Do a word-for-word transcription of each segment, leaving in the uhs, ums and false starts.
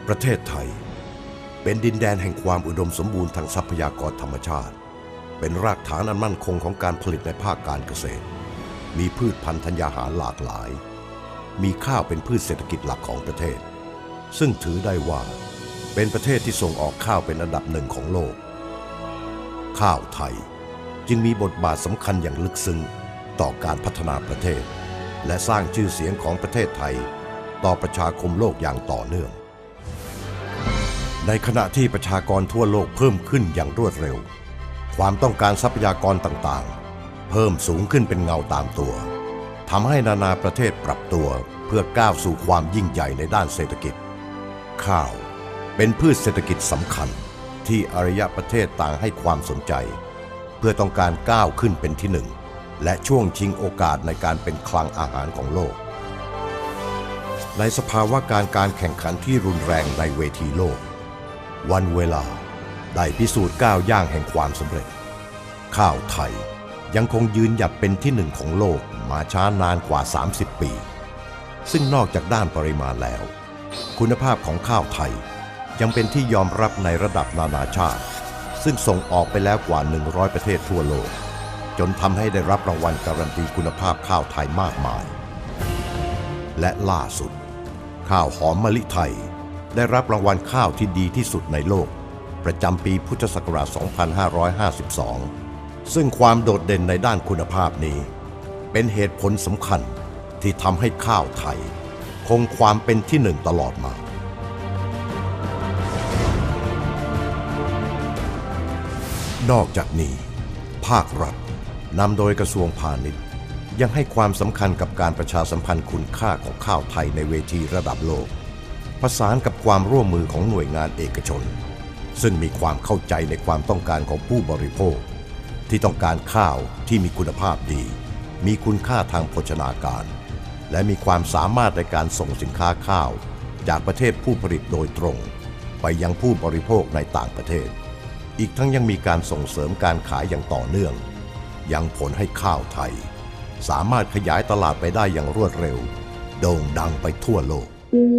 ประเทศไทยเป็นดินแดนแห่งความอุดมสมบูรณ์ทางทรัพยากรธรรมชาติเป็นรากฐานอันมั่นคงของการผลิตในภาคการเกษตรมีพืชพันธุ์ธัญญาหารหลากหลายมีข้าวเป็นพืชเศรษฐกิจหลักของประเทศซึ่งถือได้ว่าเป็นประเทศที่ส่งออกข้าวเป็นอันดับหนึ่งของโลกข้าวไทยจึงมีบทบาทสำคัญอย่างลึกซึ้งต่อการพัฒนาประเทศและสร้างชื่อเสียงของประเทศไทยต่อประชาคมโลกอย่างต่อเนื่องในขณะที่ประชากรทั่วโลกเพิ่มขึ้นอย่างรวดเร็วความต้องการทรัพยากรต่างๆเพิ่มสูงขึ้นเป็นเงาตามตัวทำให้นานาประเทศปรับตัวเพื่อก้าวสู่ความยิ่งใหญ่ในด้านเศรษฐกิจข้าวเป็นพืชเศรษฐกิจสำคัญที่อารยประเทศต่างให้ความสนใจเพื่อต้องการก้าวขึ้นเป็นที่หนึ่งและช่วงชิงโอกาสในการเป็นคลังอาหารของโลกในสภาวะการการแข่งขันที่รุนแรงในเวทีโลกวันเวลาได้พิสูจน์ก้าวย่างแห่งความสำเร็จข้าวไทยยังคงยืนหยัดเป็นที่หนึ่งของโลกมาช้านานกว่าสามสิบปีซึ่งนอกจากด้านปริมาณแล้วคุณภาพของข้าวไทยยังเป็นที่ยอมรับในระดับนานาชาติซึ่งส่งออกไปแล้วกว่าหนึ่งร้อยประเทศทั่วโลกจนทำให้ได้รับรางวัลการันตีคุณภาพข้าวไทยมากมายและล่าสุดข้าวหอมมะลิไทยได้รับรางวัลข้าวที่ดีที่สุดในโลกประจำปีพุทธศักราช สองพันห้าร้อยห้าสิบสอง ซึ่งความโดดเด่นในด้านคุณภาพนี้เป็นเหตุผลสำคัญที่ทำให้ข้าวไทยคงความเป็นที่หนึ่งตลอดมานอกจากนี้ภาครัฐนำโดยกระทรวงพาณิชย์ยังให้ความสำคัญกับการประชาสัมพันธ์คุณค่าของข้าวไทยในเวทีระดับโลกประสานกับความร่วมมือของหน่วยงานเอกชนซึ่งมีความเข้าใจในความต้องการของผู้บริโภคที่ต้องการข้าวที่มีคุณภาพดีมีคุณค่าทางโภชนาการและมีความสามารถในการส่งสินค้าข้าวจากประเทศผู้ผลิตโดยตรงไปยังผู้บริโภคในต่างประเทศอีกทั้งยังมีการส่งเสริมการขายอย่างต่อเนื่องยังผลให้ข้าวไทยสามารถขยายตลาดไปได้อย่างรวดเร็วโด่งดังไปทั่วโลก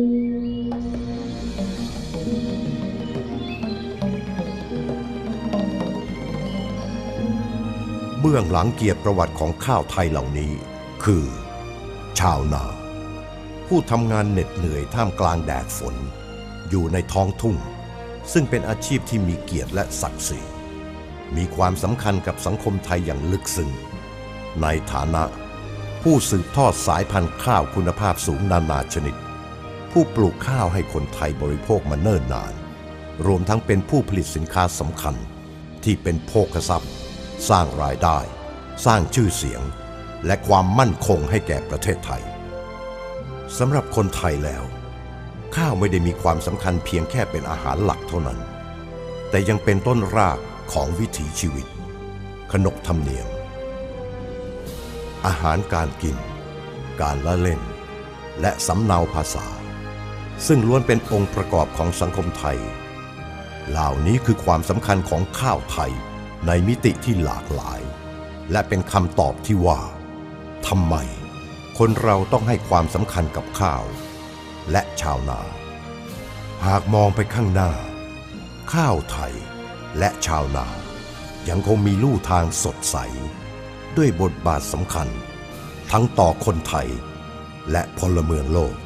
เบื้องหลังเกียรติประวัติของข้าวไทยเหล่านี้คือชาวนาผู้ทำงานเหน็ดเหนื่อยท่ามกลางแดดฝนอยู่ในท้องทุ่งซึ่งเป็นอาชีพที่มีเกียรติและศักดิ์ศรีมีความสำคัญกับสังคมไทยอย่างลึกซึ้งในฐานะผู้สืบทอดสายพันธุ์ข้าวคุณภาพสูงนานาชนิดผู้ปลูกข้าวให้คนไทยบริโภคมาเนิ่นนานรวมทั้งเป็นผู้ผลิตสินค้าสำคัญที่เป็นโภคทรัพย์สร้างรายได้สร้างชื่อเสียงและความมั่นคงให้แก่ประเทศไทยสำหรับคนไทยแล้วข้าวไม่ได้มีความสำคัญเพียงแค่เป็นอาหารหลักเท่านั้นแต่ยังเป็นต้นรากของวิถีชีวิตขนบธรรมเนียมอาหารการกินการละเล่นและสำเนาภาษาซึ่งล้วนเป็นองค์ประกอบของสังคมไทยเหล่านี้คือความสำคัญของข้าวไทยในมิติที่หลากหลายและเป็นคำตอบที่ว่าทำไมคนเราต้องให้ความสำคัญกับข้าวและชาวนาหากมองไปข้างหน้าข้าวไทยและชาวนายังคงมีลู่ทางสดใสด้วยบทบาทสำคัญทั้งต่อคนไทยและพลเมืองโลก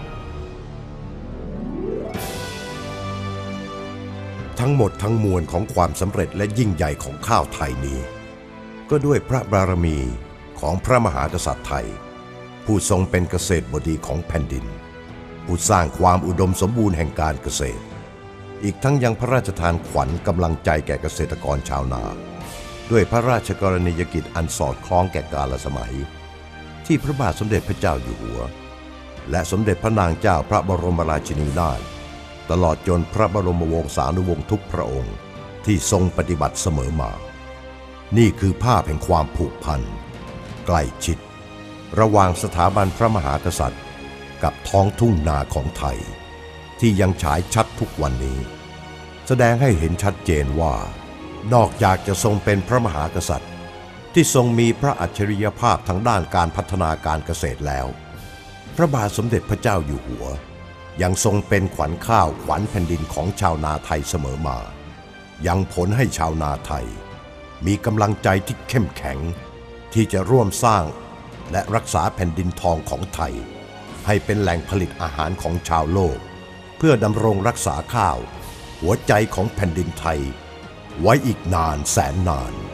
ทั้งหมดทั้งมวลของความสำเร็จและยิ่งใหญ่ของข้าวไทยนี้ก็ด้วยพระบารมีของพระมหากษัตริย์ไทยผู้ทรงเป็นเกษตรบดีของแผ่นดินผู้สร้างความอุดมสมบูรณ์แห่งการเกษตรอีกทั้งยังพระราชทานขวัญกำลังใจแก่เกษตรกรชาวนาด้วยพระราชกรณียกิจอันสอดคล้องแก่กาลสมัยที่พระบาทสมเด็จพระเจ้าอยู่หัวและสมเด็จพระนางเจ้าพระบรมราชินีนาถตลอดจนพระบรมวงศานุวงศ์ทุกพระองค์ที่ทรงปฏิบัติเสมอมานี่คือภาพแห่งความผูกพันใกล้ชิดระหว่างสถาบันพระมหากษัตริย์กับท้องทุ่งนาของไทยที่ยังฉายชัดทุกวันนี้แสดงให้เห็นชัดเจนว่านอกจากจะทรงเป็นพระมหากษัตริย์ที่ทรงมีพระอัจฉริยภาพทางด้านการพัฒนาการเกษตรแล้วพระบาทสมเด็จพระเจ้าอยู่หัวยังทรงเป็นขวัญข้าวขวัญแผ่นดินของชาวนาไทยเสมอมายังผลให้ชาวนาไทยมีกำลังใจที่เข้มแข็งที่จะร่วมสร้างและรักษาแผ่นดินทองของไทยให้เป็นแหล่งผลิตอาหารของชาวโลกเพื่อดำรงรักษาข้าวหัวใจของแผ่นดินไทยไว้อีกนานแสนนาน